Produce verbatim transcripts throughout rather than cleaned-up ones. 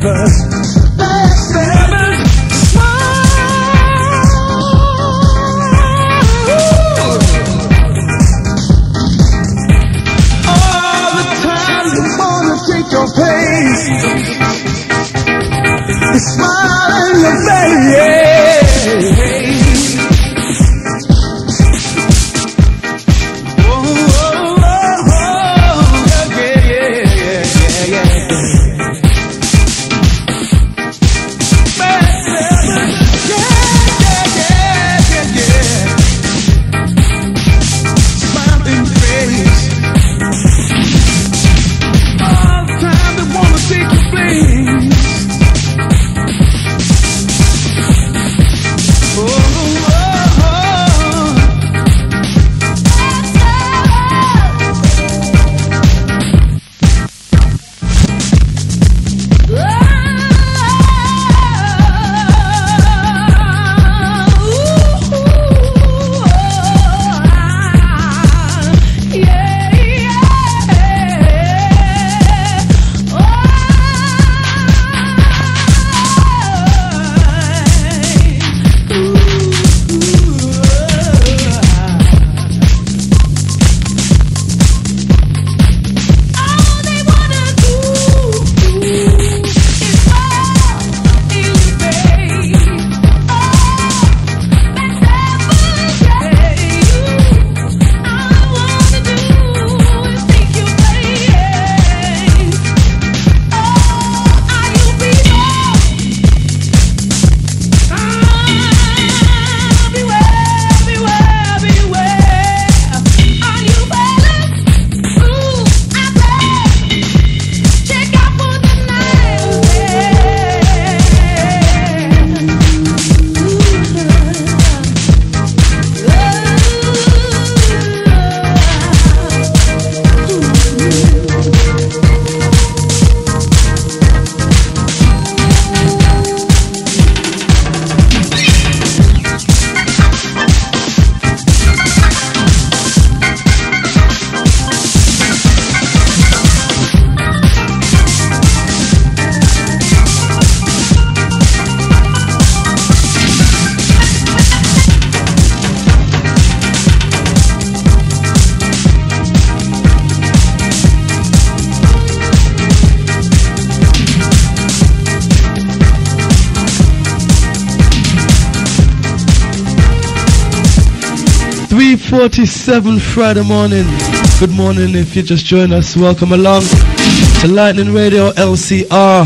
three forty-seven Friday morning. Good morning if you just joined us. Welcome along to Lightning Radio L C R.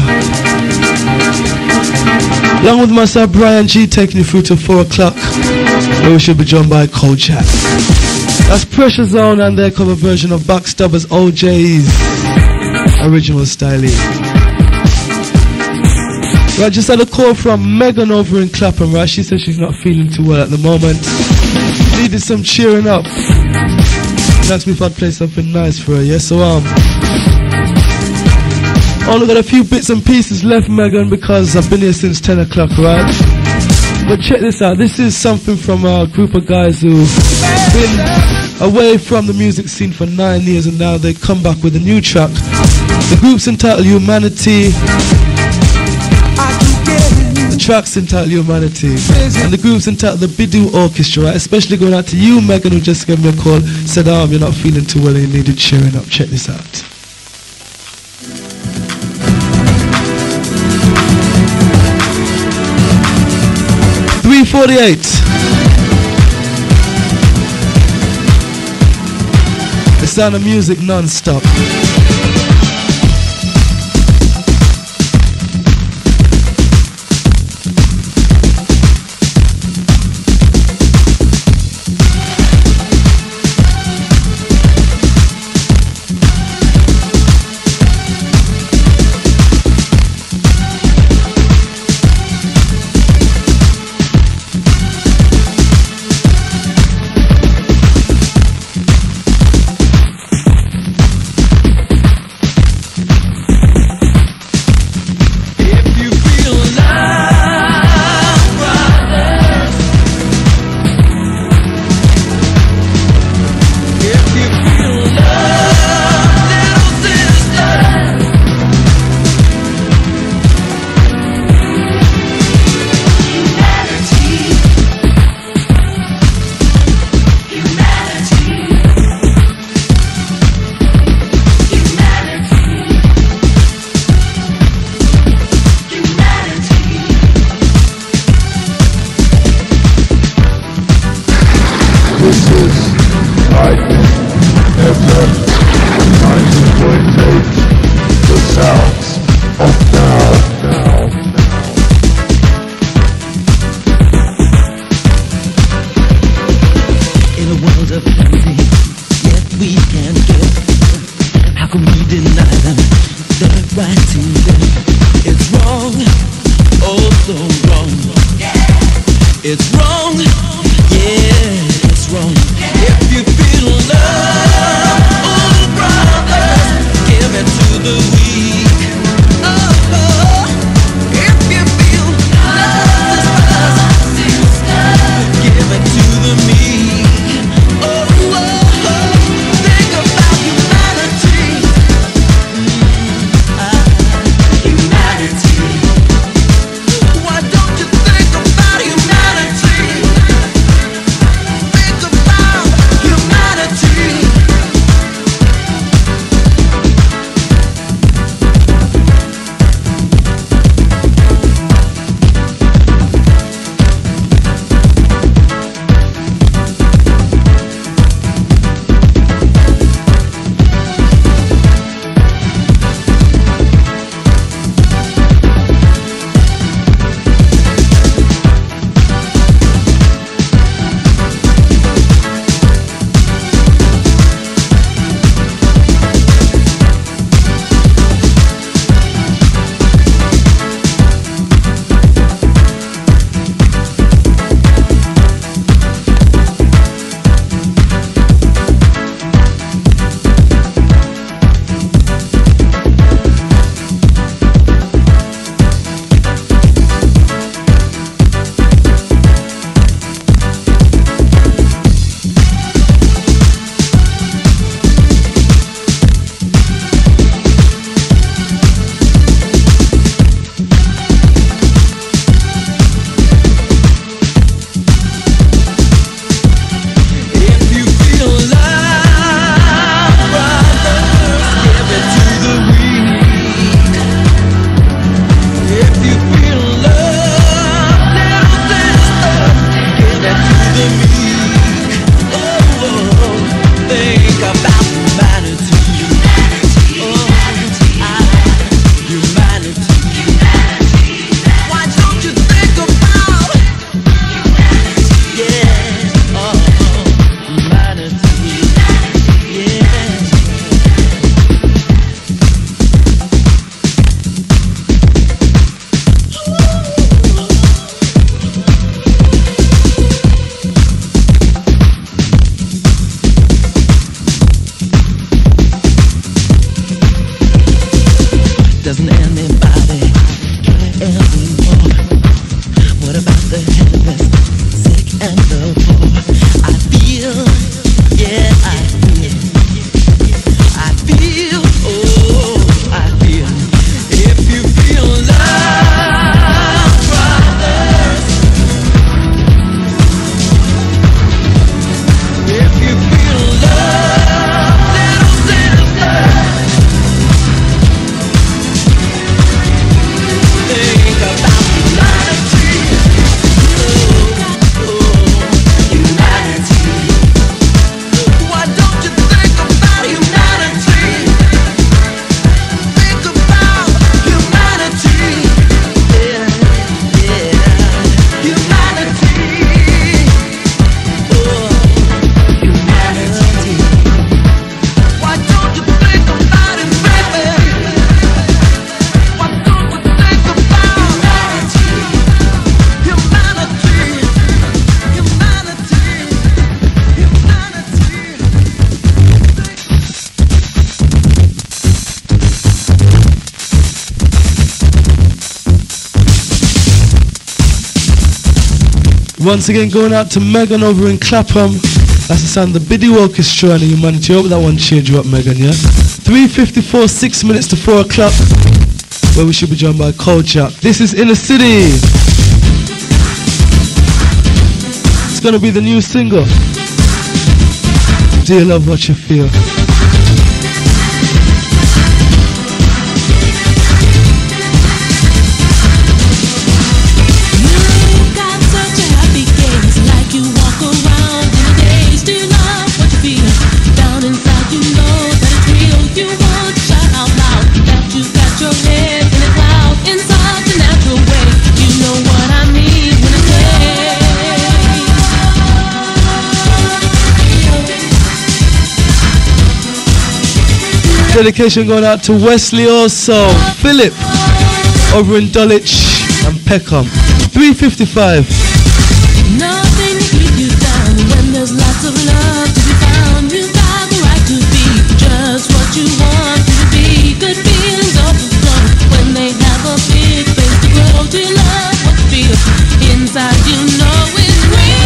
Along with myself, Brian G, taking you through to four o'clock, where we should be joined by Kojak. That's Pressure Zone and their cover version of Backstabbers O J's original styling. Right, just had a call from Megan over in Clapham, right? She said she's not feeling too well at the moment. Needed some cheering up. She asked me if I'd play something nice for her, yeah? So, um, only got a few bits and pieces left, Megan, because I've been here since ten o'clock, right? But check this out. This is something from a group of guys who've been away from the music scene for nine years and now they come back with a new track. The group's entitled Humanity. The track's entitled Humanity. And the group's entitled the Bidu Orchestra, right? Especially going out to you, Megan, who just gave me a call. Said, oh, you're not feeling too well and you needed cheering up. Check this out. three forty-eight. The sound of music non-stop. right to them. It's wrong, oh so wrong. It's wrong, yeah, it's wrong. If you feel love, oh brother, give it to the weak. Oh, oh. If you feel love, sister, give it to the meek. Oh, oh, oh. Think about humanity. Mm, ah, humanity. Why don't you think about humanity? Think about humanity. Once again, going out to Megan over in Clapham. That's the sound of the Biddy Orchestra and the Humanity. I hope that one cheered you up, Megan, yeah? three fifty-four, six minutes to four o'clock, where we should be joined by Culture. This is Inner City. It's gonna be the new single. Do you love what you feel? Inside Dedication going out to Wesley also. Philip over in Dulwich and Peckham. three fifty-five. Nothing to keep you down when there's lots of love to be found. You've got the right to be just what you want to be. Good feelings overflow when they have a big face to grow. To love what feels inside, you know it's real.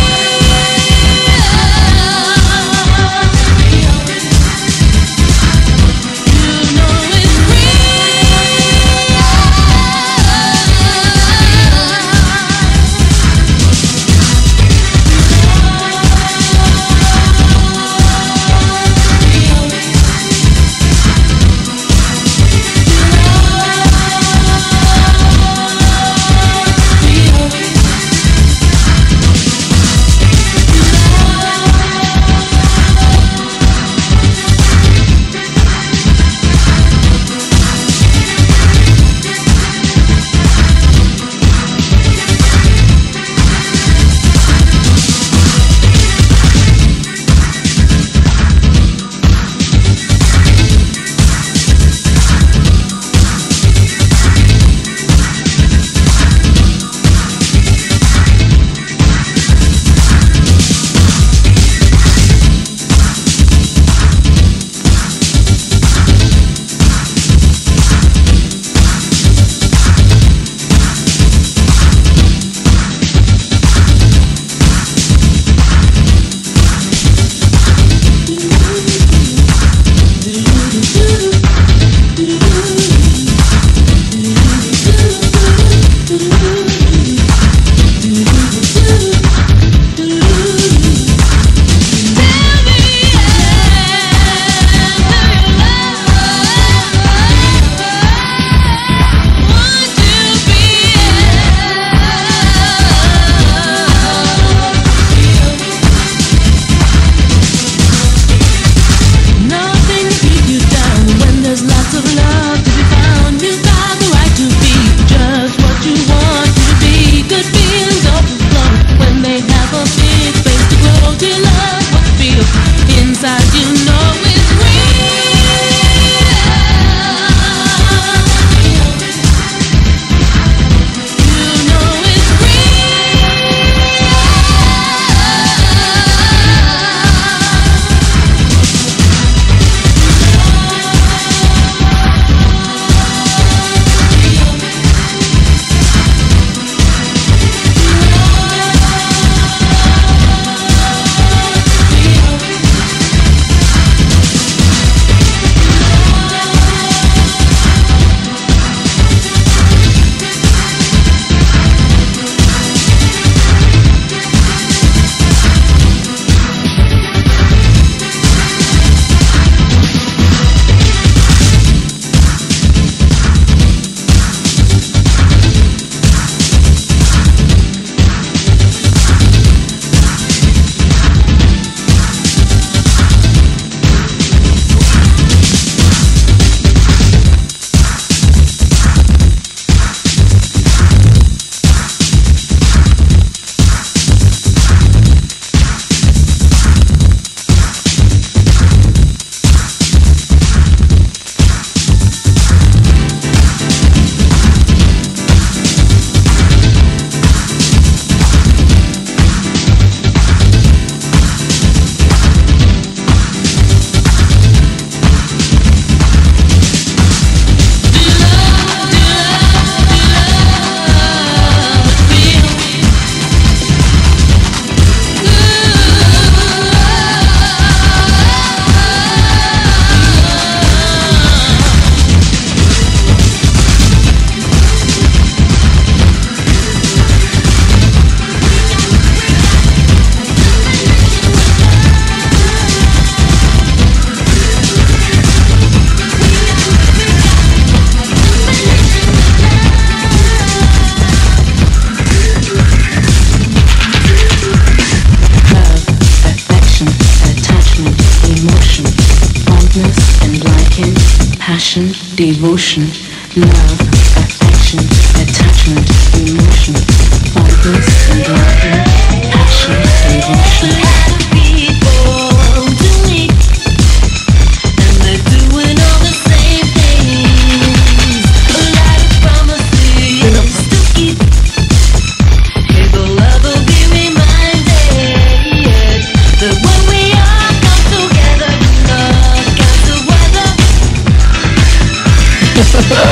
passion, devotion, love, affection, attachment, emotion, fondness and liking, passion, devotion. People to me, and they're doing all the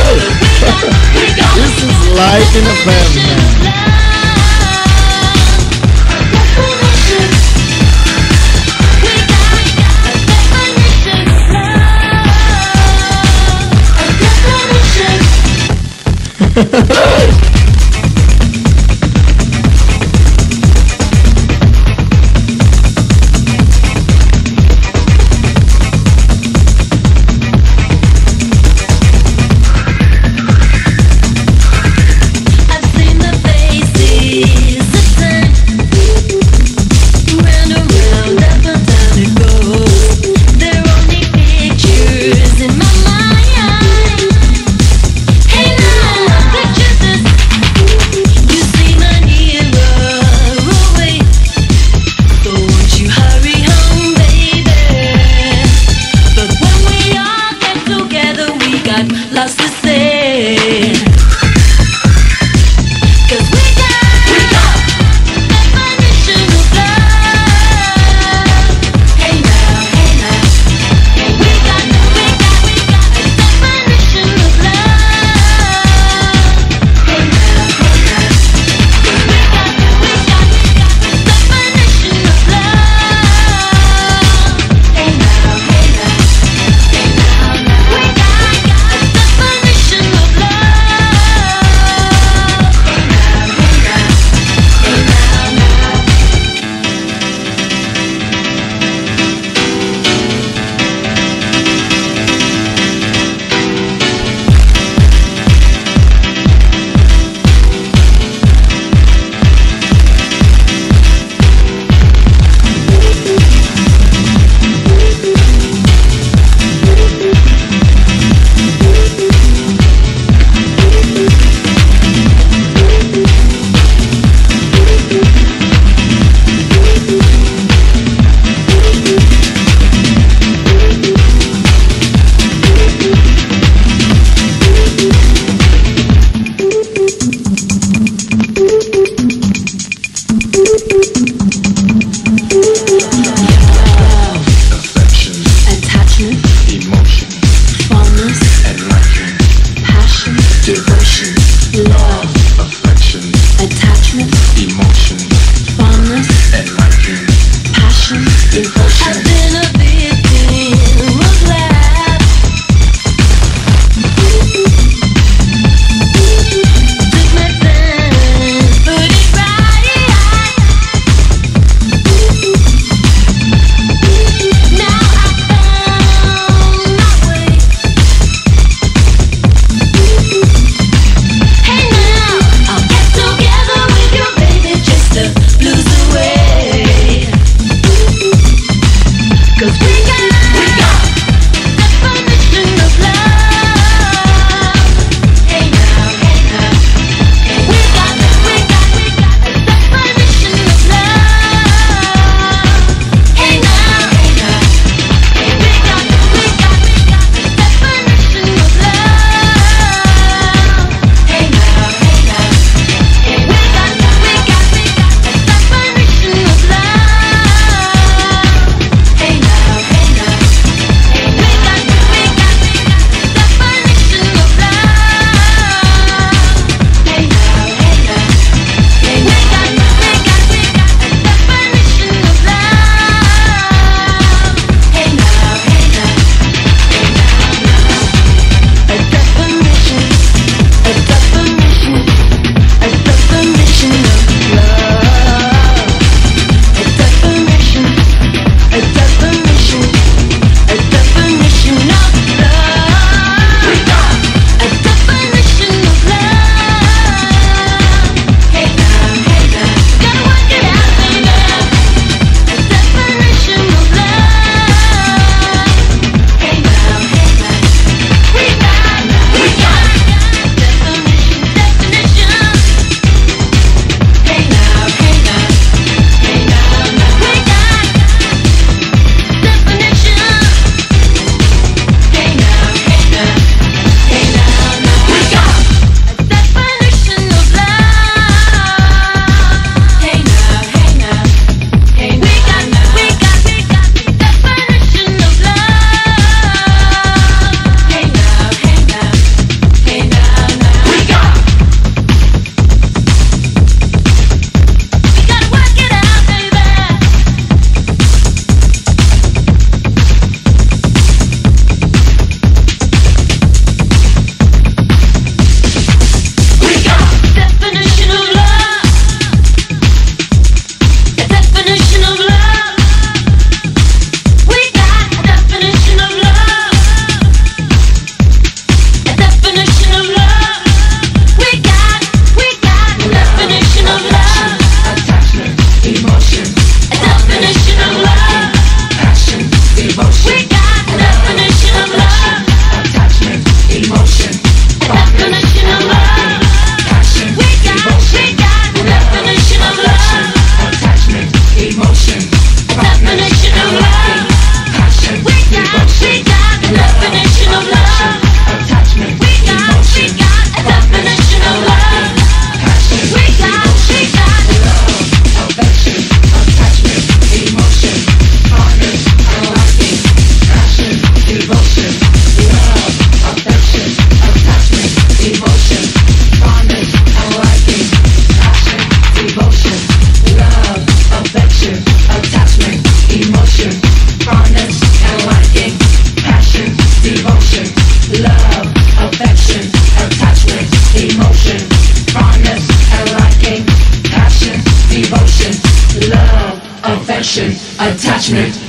This is life in a band, man. Love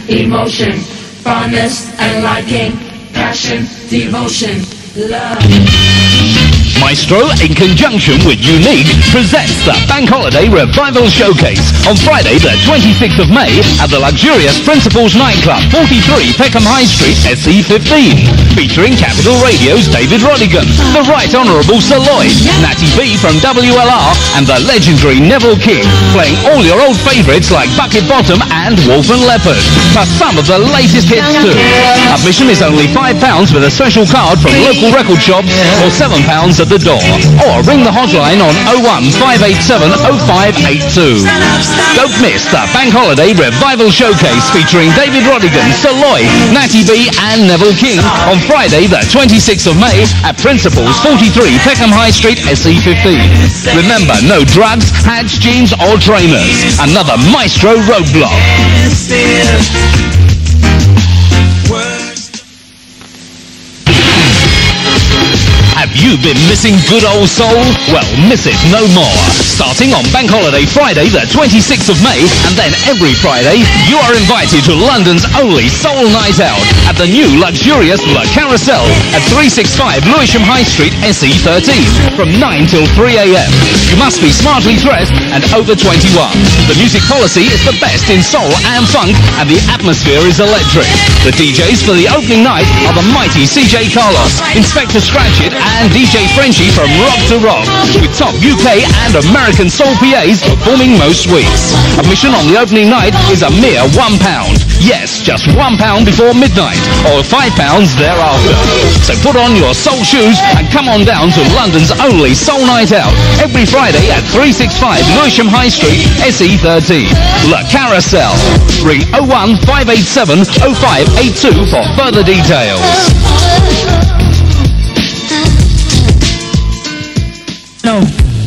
emotion, fondness and liking, passion, devotion, love. Maestro, in conjunction with Unique, presents the Bank Holiday Revival Showcase on Friday the twenty-sixth of May at the luxurious Principles Nightclub, forty-three Peckham High Street, S E fifteen. Featuring Capital Radio's David Rodigan, the Right Honourable Sir Lloyd, Natty B from W L R and the legendary Neville King, playing all your old favourites like Bucket Bottom and Wolf and Leopard, plus some of the latest hits too. Admission is only five pounds with a special card from local record shops or seven pounds at the door, or ring the hotline on oh one five eight seven oh five eight two. Don't miss the Bank Holiday Revival Showcase featuring David Rodigan, Sir Lloyd, Natty B and Neville King on Friday the twenty-sixth of May at Principles, forty-three Peckham High Street, S E fifteen. Remember, no drugs, hats, jeans or trainers. Another Maestro roadblock. Have you been missing good old soul? Well, miss it no more. Starting on Bank Holiday Friday the twenty-sixth of May, and then every Friday, you are invited to London's only soul night out at the new luxurious Le Carousel at three sixty-five Lewisham High Street, S E thirteen, from nine till three a m. You must be smartly dressed and over twenty-one. The music policy is the best in soul and funk, and the atmosphere is electric. The D Js for the opening night are the mighty C J Carlos, Inspector Scratchit, and D J Frenchie from Rock to Rock, with top U K and American soul P As performing most weeks. Admission on the opening night is a mere one pound. Yes, just one pound before midnight, or five pounds thereafter. So put on your soul shoes and come on down to London's only soul night out every Friday at three sixty-five Lewisham High Street, S E thirteen. Le Carousel. Ring oh one five eight seven oh five eight two for further details. No.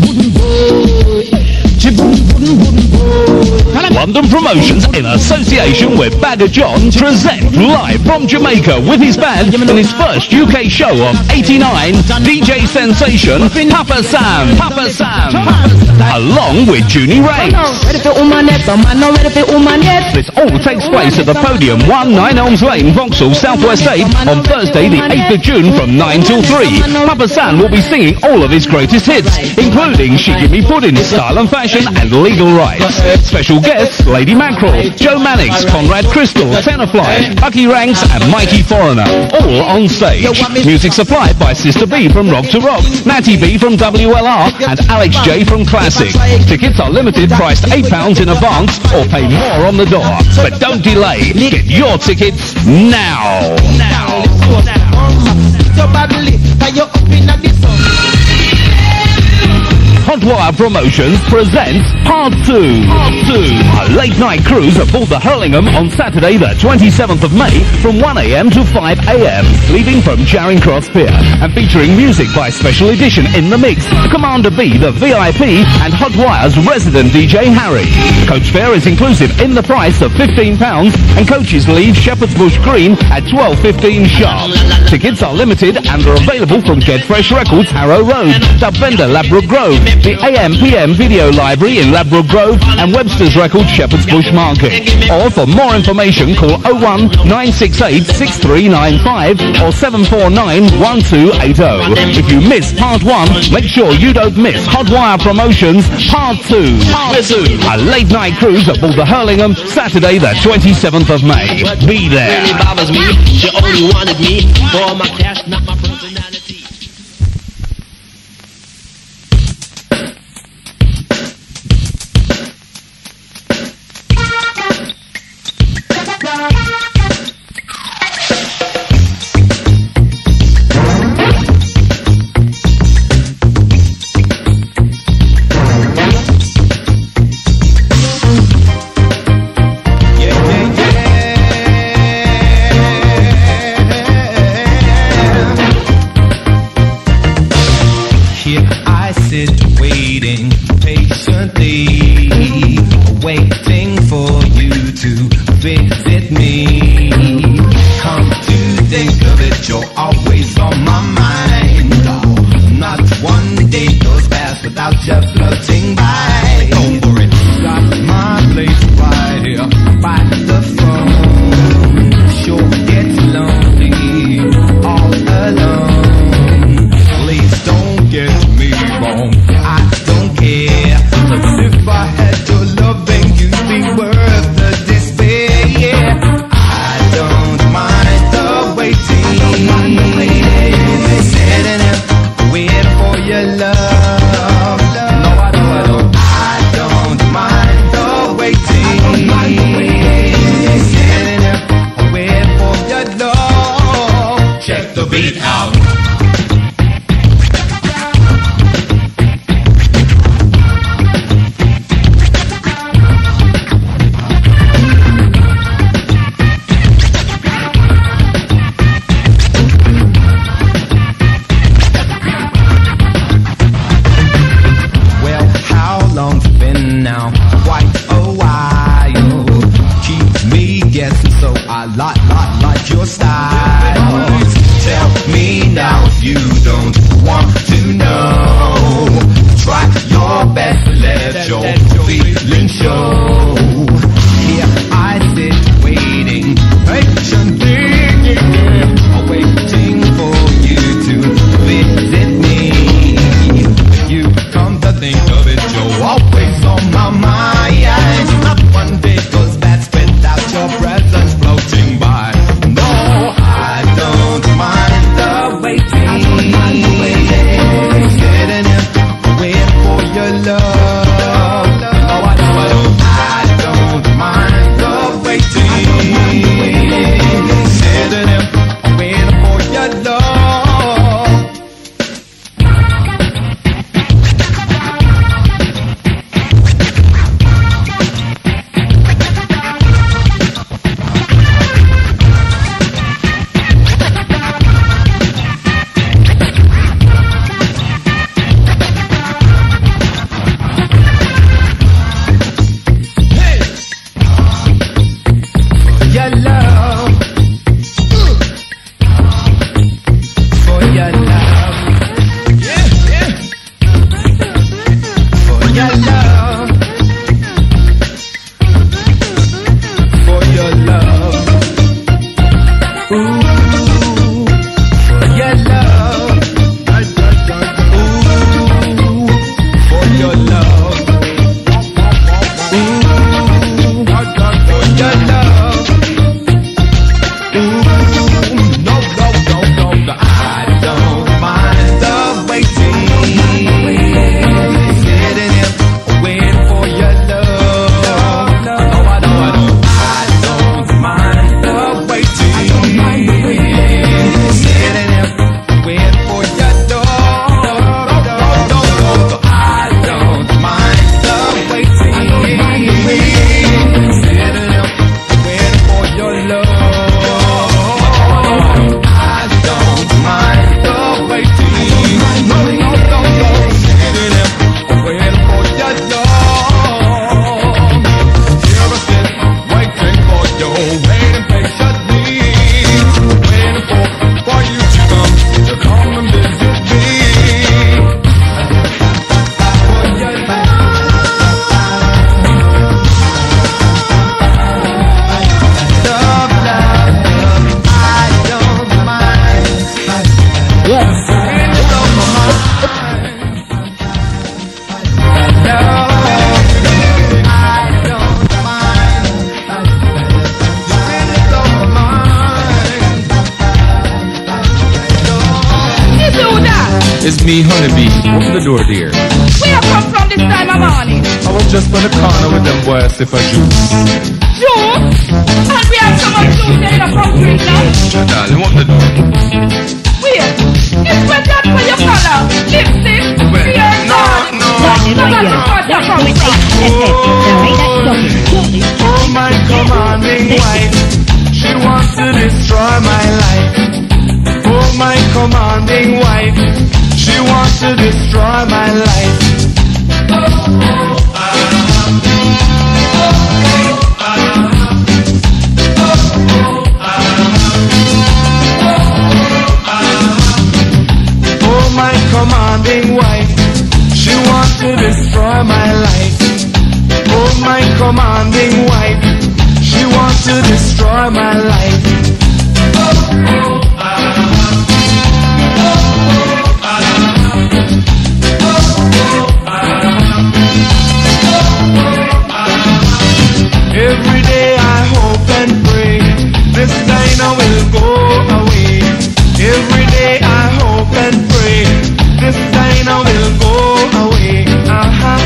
London Promotions, in association with Bagger John, present live from Jamaica with his band in his first U K show of eighty-nine, D J sensation Papa Sam, Papa Sam, along with Junie Reigns. This all takes place at the Podium, one nine Elms Lane, Vauxhall, South West eight, on Thursday the eighth of June from nine till three. Papa Sam will be singing all of his greatest hits, including She Give Me Pudding, Style and Fashion and Legal Rights. Special guests Lady Mackerel, Joe Mannix, Conrad Crystal, Tenorfly, Bucky Ranks and Mikey Foreigner, all on stage. Music supplied by Sister B from Rock to Rock, Natty B from W L R and Alex J from Classic. Tickets are limited, priced eight pounds in advance or pay more on the door. But don't delay, get your tickets now. Now. Hotwire Promotions presents Part two. Part two. A late night cruise aboard the Hurlingham on Saturday the twenty-seventh of May from one a m to five a m, leaving from Charing Cross Pier, and featuring music by Special Edition in the mix, Commander B, the V I P, and Hotwire's resident D J Harry. Coach fare is inclusive in the price of fifteen pounds, and coaches leave Shepherd's Bush Green at twelve fifteen sharp. Tickets are limited and are available from Get Fresh Records, Harrow Road, Dubbender, Ladbroke Grove, the A M P M Video Library in Ladbroke Grove, and Webster's Records, Shepherd's Bush Market. Or for more information, call oh one nine six eight six three nine five or seven four nine one two eight oh. If you miss Part one, make sure you don't miss Hotwire Promotions Part two. Part two. A late night cruise aboard the Hurlingham, Saturday the twenty-seventh of May. Be there. Really bothers me. She only wanted me for my cash, not my personality. Waiting patiently, waiting for you to visit me. Come to think of it, you're always on my mind. Oh, not one day goes past without you floating by. Go for it. Got my place right here by the phone. me, honeybee. Open the door, dear. Where you come from this time of morning? I was just on the corner with them boys sip a juice. Juice? And we have some of juice there in the concrete now. Yeah, darling, open the door. Where? This was that for your color. Lipstick? Well, Here, no, no, no, no, no. Oh, my commanding wife, she wants to destroy my life. Oh, my commanding wife, she wants to destroy my life. Oh, my commanding wife, she wants to destroy my life. Oh, my commanding wife, she wants to destroy my life. Every day I hope and pray this Dinah will go away. Every day I hope and pray this Dinah will go away. Uh-huh.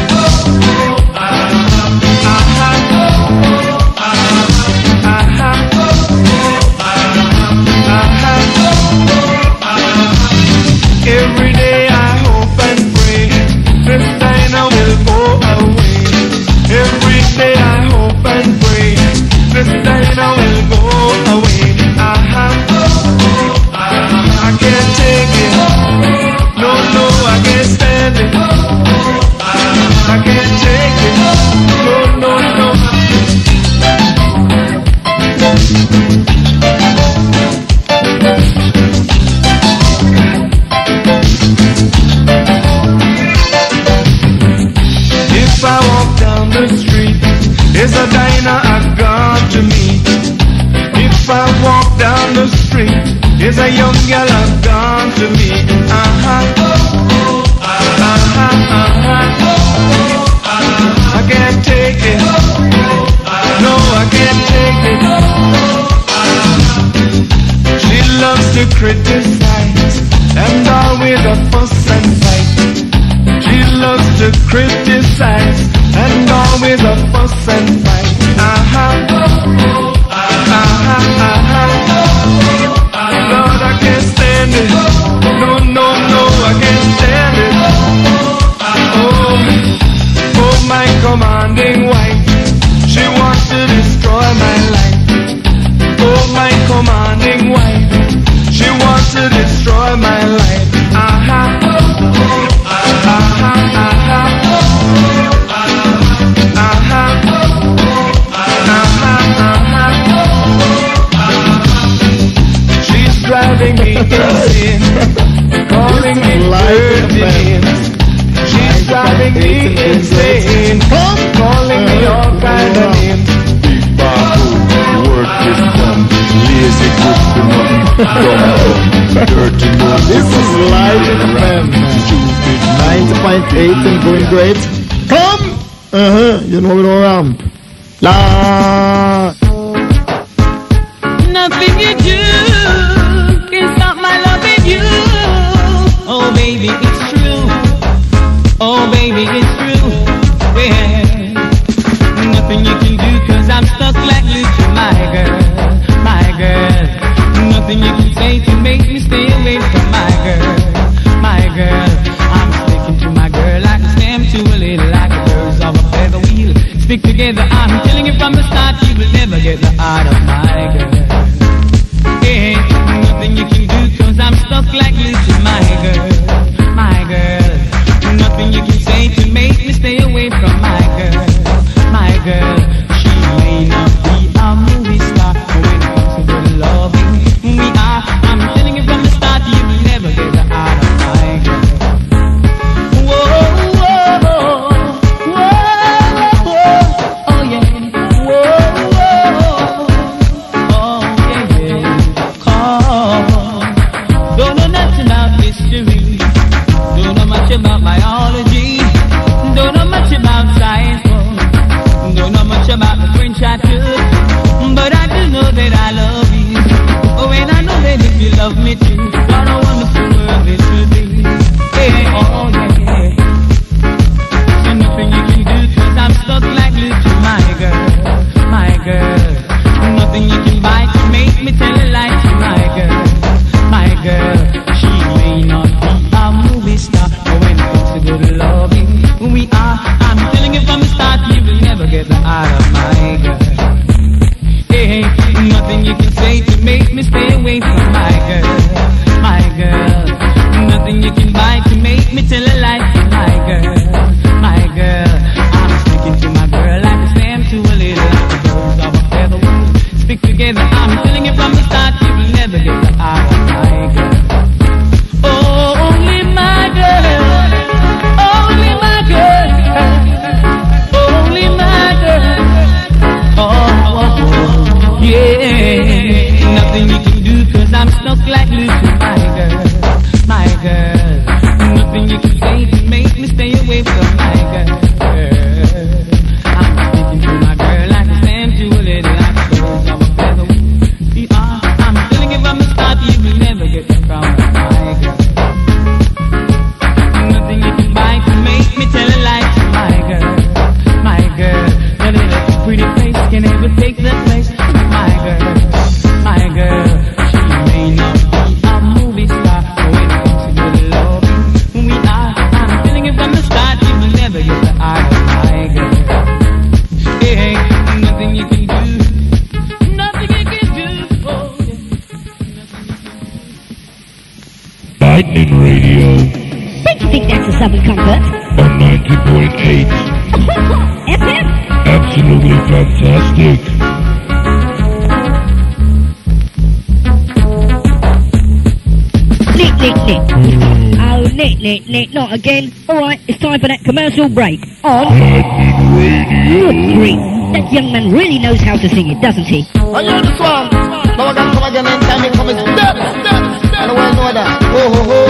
Every day I hope and pray this Dinah will go away. Every day I hope and pray this Dinah will go away. Uh-huh. I can't take it. No, no, I can't stand it. I can't take it. No, no, no. If I walk down the street, is a diner I've gone to meet. If I walk down the street, is a young girl I've gone to meet. Uh-huh. Uh-huh, uh-huh. I can't take it. No, I can't take it. She loves to criticize and always a fuss and fight. She loves to criticize and always a fuss and fight. Uh-huh. Uh-huh, uh-huh. Lord, I can't stand it. No, no, no, I can't stand it. Oh, oh, my commanding wife, she wants to destroy my life. Oh, my commanding wife, she wants to destroy my life. Uh-huh. Uh-huh, uh-huh. Uh-huh. Uh-huh, uh-huh. She's driving me insane, calling me dirty names. She's driving me insane, calling me all kind of names. Big baboon, work is done. Lazy good for nothing, dumb dumb. Dirty nose. This is live in F M. ninety point eight and going great. Come! Uh-huh, you know we don't ramp. La. Nothing you do can stop my loving you. Oh baby, it's true. Oh baby, it's true. Yeah. Nothing you can do, cause I'm stuck like you to my girl, my girl. Nothing you can say to make me stay away from my girl, my girl. I'm sticking to my girl like a stem to a lady, like a birds of a feather wheel. Stick together, I'm telling you from the start, you will never get the heart of my girl. Yeah, nothing you can do, cause I'm stuck like you to my girl, my girl. Nothing you can say to make radio Don't you think that's a Southern comfort? on ninety point eight. F M? Absolutely fantastic. Nick, Nick, Nick. Oh, Nick, Nick, Nick, not again. Alright, it's time for that commercial break. On. Lightning radio. Good grief. That young man really knows how to sing it, doesn't he? I hear this one. Now I got come again and time it comes dead, dead. And the world know that. Oh, ho, ho.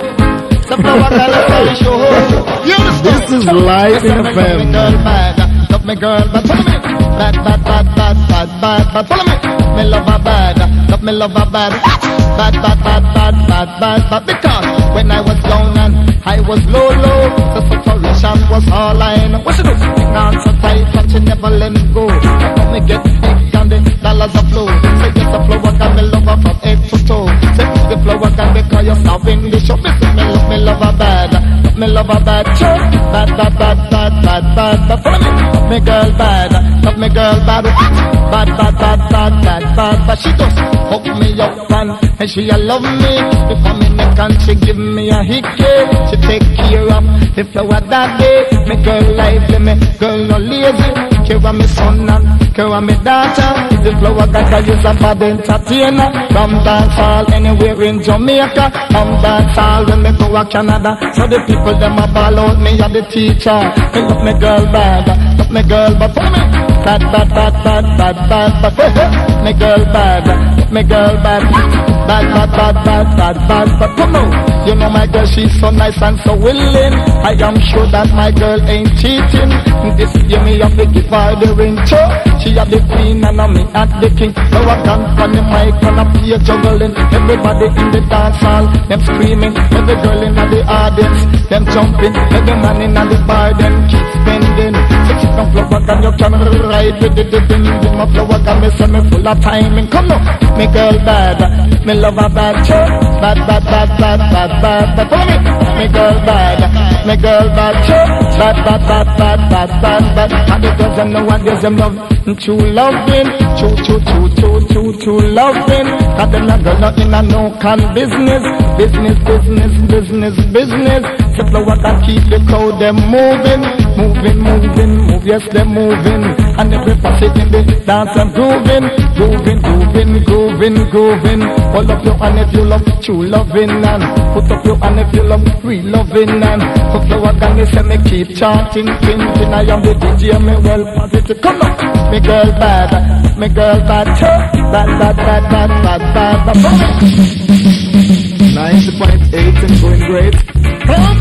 Some now I got a story show. You understand? This is live in the family. Girl bad, love me girl, but follow me. Bad, bad, bad, bad, bad, bad, but follow me. Me love her bad, love me love her bad. Bad, bad, bad, bad, bad, bad, but because when I was down and I was low, low, the situation was all I know. What she do? Hang on so tight and she never let me go. Let me get big and the dollars a flow. Say yes, the flower can me love her from head to toe. Say the flower can because you're starving the shop. Me love, me love her bad, me love her bad, sure. Bad, bad, bad, bad, bad, bad, but follow me. Love me girl bad, love me girl bad. Bad, bad, bad, bad, bad, bad, but she just hook me up and and she a love me. If I'm in the country, give me a hickey. She take care of the flower that day. Me girl lively, me girl no lazy. Care of me son and care of me daughter. The flower got is a bad entertainer. From dance hall anywhere in Jamaica. From dance hall when me go to Canada. So the people them a ball out, me a the teacher. Me love me girl bad, love me girl but for me. Bad, bad, bad, bad, bad, bad, but me girl bad, me girl bad. Bad, bad, bad, bad, bad, bad, but come on. You know my girl, she's so nice and so willing. I am sure that my girl ain't cheating. This year me have to give her the ring too. She have the queen and I'm me at the king. So I can on the mic and I play juggling. Everybody in the dance hall, them screaming. Every girl in the audience, them jumping. Every man in the bar, them keep spending. Six from flower and you can ride with the dipping. With my flower and me say me full of timing. Come on, me girl bad. Me love her bad, sure. Bad, bad, bad, bad, bad, bad, but follow me. Me girl bad, me girl bad, sure. Bad, bad, bad, bad, bad, bad, bad. And the girls them know what there's them love. True loving, true, true, true, true, true, true loving. Cause them not girl not in a no can business. Business, business, business, business. Simple what can keep the crowd them moving. Moving, moving, move, yes they're moving. And every facet in the dance and grooving. Grooving, grooving, grooving, grooving. Hold up your hand if you love true loving. And put up your hand if you love real loving. And put your hand and say me keep chanting, thinking I am the D J, me well positive. Come on, me girl bad, me girl bad, bad, bad, bad, bad, bad, bad, bad, bad. ninety point eight and going great. Come,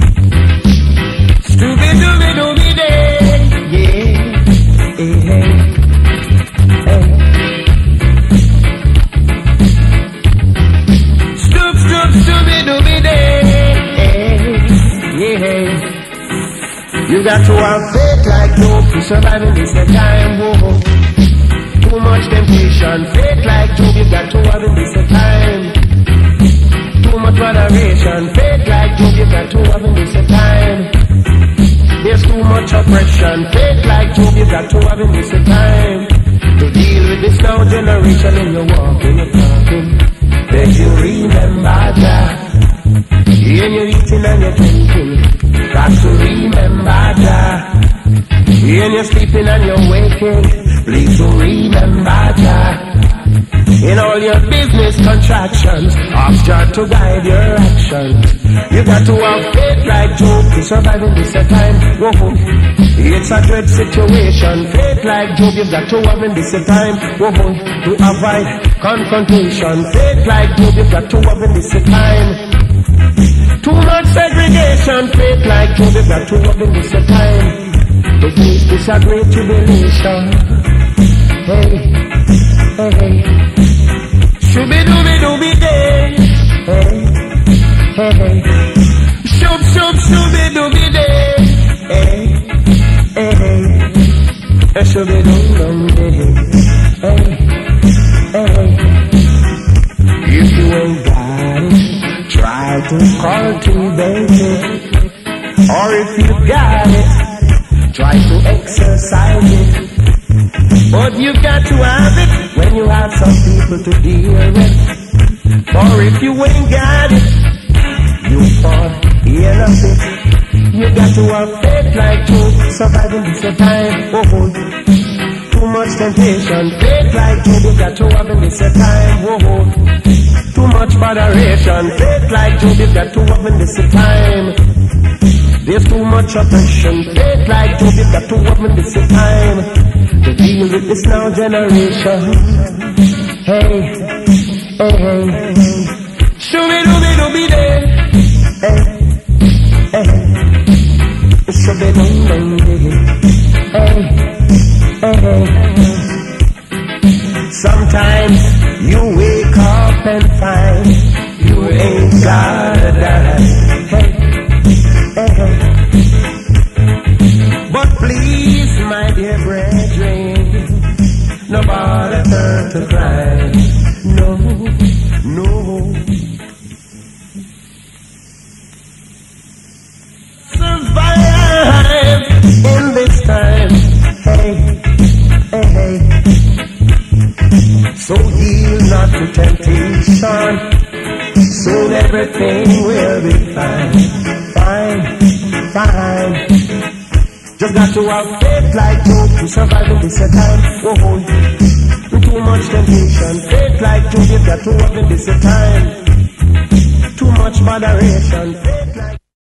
stupid, dooby, dooby, day, yeah, hey, hey, hey. Stoop, stoop, stupid, dooby, day, yeah, hey. You got to have faith like dope to survive in this time, whoa. Too much temptation, faith like dope, you got to have in this time. Too much moderation, faith like dope, you got to have in this time. There's too much oppression, faith like dope, you got to have in this time. To deal with this now generation in your walking, you're talking. Then you remember that. In your eating and your drinking. Got to remember that. When you're sleeping and you're waking, please do remember that. In all your business contractions, ask God to guide your actions. You got to have faith like Job to survive in this time. Whoa, it's a dread situation. Faith like Job, you got to have in this time. Whoa, to avoid confrontation. Faith like Job, you got to have in this time. Too much segregation, faith like Job, you got to have in this time. To face this a great tribulation. Hey, hey, hey. Shooby dooby dooby day. Hey, hey, hey. Shoob shoob shooby dooby day. Hey, hey, hey. Shooby dooby dooby day. Hey, hey, hey. If you ain't got it, try to cultivate it. Or if you got it, try to exercise it. But you got to have it when you have some people to deal with. Or if you ain't got it, you for. Yeah, that's it. You got to have faith like Job, surviving this time. Oh, oh. Too much temptation, faith like Job, you got to have in this time. Oh, oh. Too much moderation, faith like Job, you got to have in this time. There's too much oppression, faith like Job, you got to have in this time. To deal with this now generation. Hey, hey, hey, hey. Shoo-be-doo-be-doo-be-day. Hey, hey, shoo-be-doo-be-doo-be-day. Hey, hey, hey. Sometimes you wake up and find you ain't got a dime. Hey, hey, hey. But please, my dear brethren, nobody turn to cry. No, no. Survive in this time. Hey, hey, hey. So yield not to temptation. Soon everything will be fine. Fine, fine. Just got to have faith like Job to survive in this time. Oh, too much temptation. Faith like Job, you got to have in this time. Too much moderation. Faith like